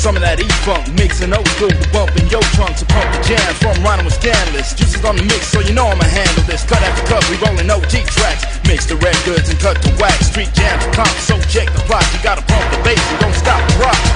some of that E-funk, mixing old school to bump in your trunk to pump the jams from rhyming with scandalous. Juices on the mix, so you know I'ma handle this. Cut after cut, we rolling OG tracks. Mix the red goods and cut the wax. Street jams, comp, so check the clock. You gotta pump the bass and don't stop the rock.